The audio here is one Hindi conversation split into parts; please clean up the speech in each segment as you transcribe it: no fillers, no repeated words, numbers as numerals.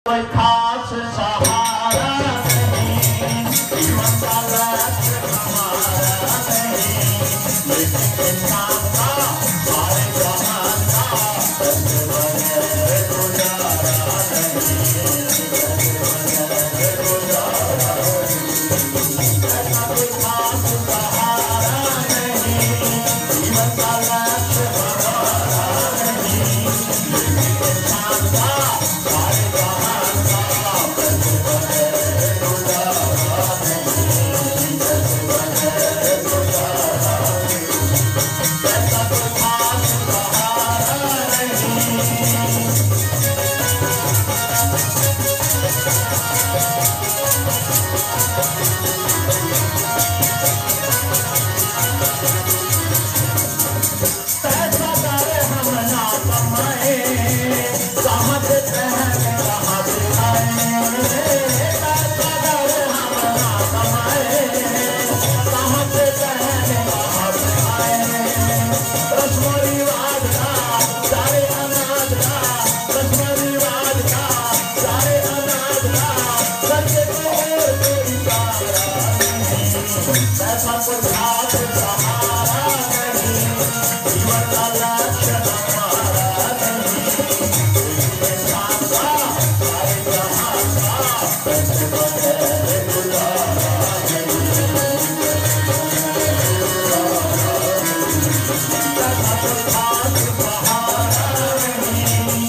कोई खास सहारा नहीं, जीवन का लक्ष्य हमारा नहीं, लेकिन इंसान का सारे जहान का पैसे बगैर गुजारा नहीं, ऐसा कोई खास सहारा नहीं, जीवन का लक्ष्य हमारा नहीं, लेकिन इंसान का सारे जहान का पैसे बगैर गुजारा नहीं, पैसे बगैर गुजारा नहीं, ऐसा कोई खास सहारा नहीं। पैसा करे हम ना कमाए, कहाँ से पहने कहाँ से आए, पैसा करे हम ना कमाए, कहाँ से पहने कहाँ से आए, रस्म रिवाज का सारे अनाज का, रस्म रिवाज का सारे अनाज का, करके तो और कोई सहारा नहीं, पैसा कोई खास सहारा नहीं, जीवन का लक्ष्य हमारा नहीं, लेकिन इंसान का सारे जहान का पैसे बगैर गुजारा नहीं, पैसा कोई खास सहारा नहीं।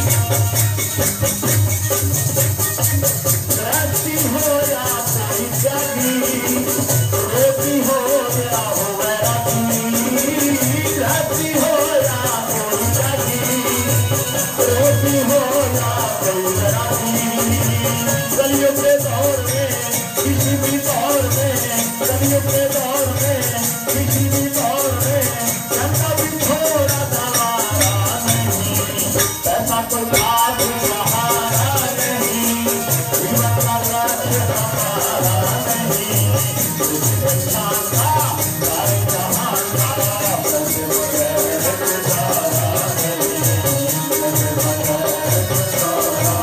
गृहस्थी हो या कोई त्यागी, रोटी हो या हो वैरागी, गृहस्थी हो या कोई त्यागी, रोटी हो या कोई वैरागी, गलियों के दौर में किसी भी दौर में, गलियों के दौर में किसी भी दौर में, जनता भी थोड़ा सहारा नहीं, ऐसा कोई खास सहारा नहीं, जीवन का लक्ष्य हमारा नहीं, लेकिन इंसान का सारे जहान का पैसे बगैर गुजारा नहीं, पैसे बगैर गुजारा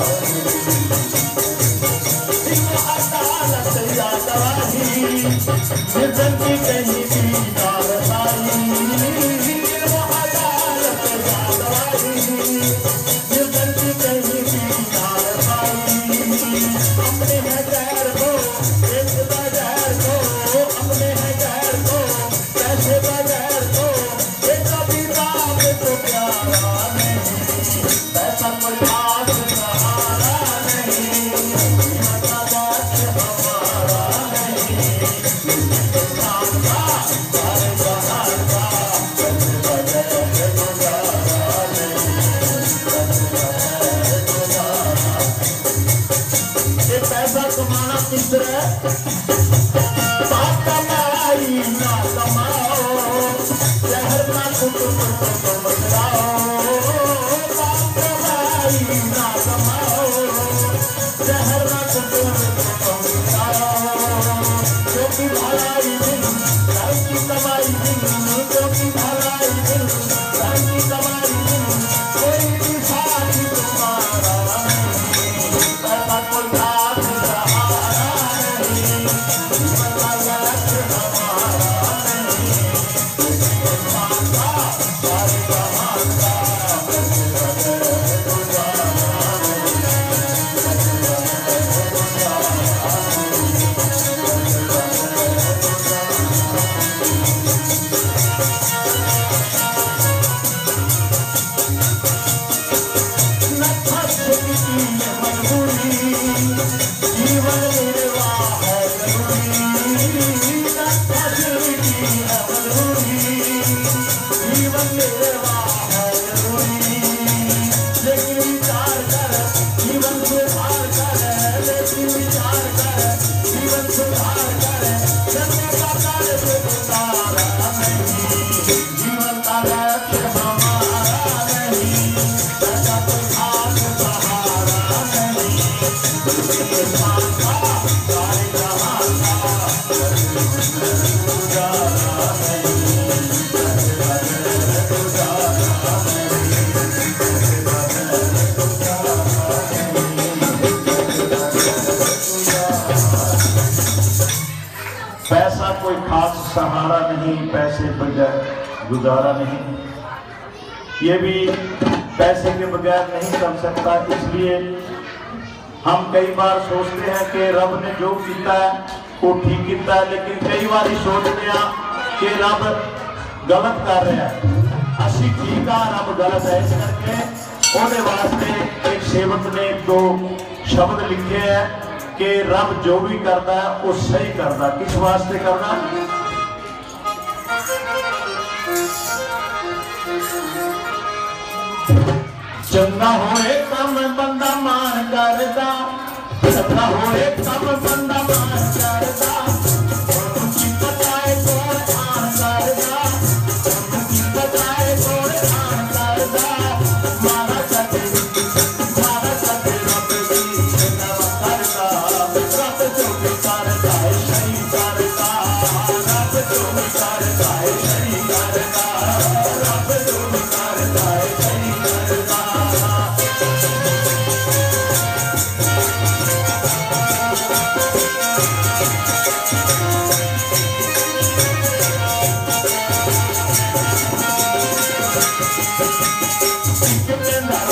नहीं। सिंह अदालत या गवाही, निर्धन की कहीं भी कारवाई, सिंह अदालत या गवाही, निर्धन की कहीं भी कारवाई, अपने है गैर को एक बगैर को, अपने है गैर को पैसे बगैर को, ये कभी बाप को प्यारा नहीं, पैसा कोई खास सहारा नहीं, जीवन का लक्ष्य हमारा नहीं, लेकिन इंसान का सारे जहान का पैसे बगैर गुजारा नहीं, पैसे बगैर गुजारा। ये पैसा कमाना किस तरह, बाप कमाई ना कमाओ, शहर का कुटुंब को बचाओ, बाप कमाई ना कमाओ, शहर का कुटुंब को बचाओ, क्योंकि भलाई दिन राम की कमाई दिन, क्योंकि भलाई दिन राम की कमाई दिन, कोई भी साथी तुम्हारा नहीं, पैसा कोई खास सहारा नहीं, जीवन का लक्ष्य हमारा नहीं, लेकिन इंसान का सारे जहान का पैसे बगैर गुजारा नहीं, पैसे बगैर गुजारा नहीं, पैसे बगैर न फंस की ये मजबूरी, जीवन निर्वाह है जरूरी, न फंस की है मजबूरी, जीवन निर्वाह है जरूरी, लेकिन विचार कर जीवन सुधार कर, लेकिन विचार कर जीवन सुधार कर, चलने का कार्य गुजारा नहीं, जीवन का लक्ष्य हमारा नहीं, ऐसा कोई खास सहारा नहीं, लेकिन इंसान का सारे जहान का पैसे बगैर गुजारा नहीं, पैसे बगैर गुजारा नहीं, पैसे बगैर गुजारा नहीं। कोई खास सहारा नहीं, पैसे बगैर गुजारा नहीं, ये भी पैसे के बगैर नहीं कर सकता। इसलिए हम कई बार सोचते हैं कि रब ने जो किया है वो ठीक किया है, लेकिन कई बार सोचते हैं कि रब गलत कर रहा है, असी ठीक है रब गलत है। इस करके ਉਹਦੇ वास्ते एक सेवक ने दो शब्द लिखे हैं कि रब जो भी करता है वो सही करता। किस वास्ते करना? चंगा होए कम बंदा मान करदा, चंगा होए कम बंदा मान करदा, उनकी पताए कोण आन करदा, उनकी पताए कोण आन करदा। मारा कटे रब दी सेवा करदा, रब जो भी करदा है सही करदा, रब जो भी करदा है सही करदा, रब जो भी करदा है सही करदा। Give me that.